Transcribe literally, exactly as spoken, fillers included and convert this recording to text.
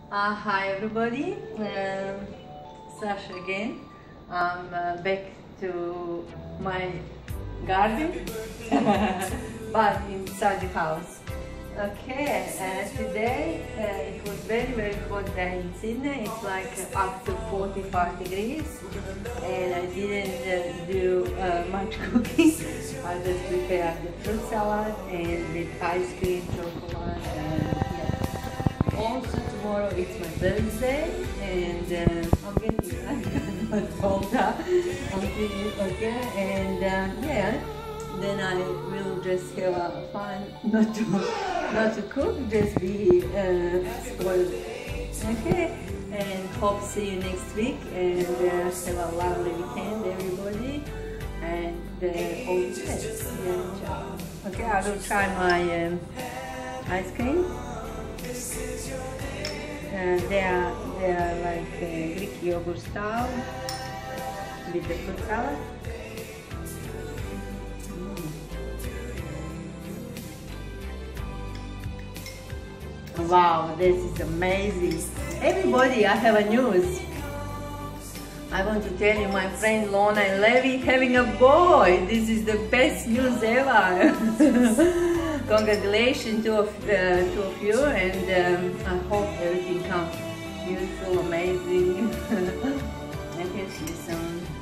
Uh, hi everybody, um, Sasha again. I'm uh, back to my garden, but inside the house. Okay, uh, today uh, it was very very hot day in Sydney. It's like up to forty-five degrees, and I didn't uh, do uh, much cooking. I just prepared the fruit salad and the ice cream, chocolate, and yeah. Also tomorrow it's my birthday, and uh, I'm getting not older. I'm feeling okay, and uh, yeah. Then I will just have uh, fun, not to not to cook, just be uh, spoiled. Okay, and hope to see you next week, and uh, have a lovely weekend, everybody, and uh, all the best. Yeah. Okay, I will try my um, ice cream. Uh, they are they are like uh, Greek yogurt style with the fruit salad. Mm. Wow, this is amazing! Everybody, I have a news. I want to tell you, my friend Lona and Levi having a boy. This is the best news ever. Congratulations to of, uh, two of you, and um, I hope everything comes beautiful, amazing. I can see you soon.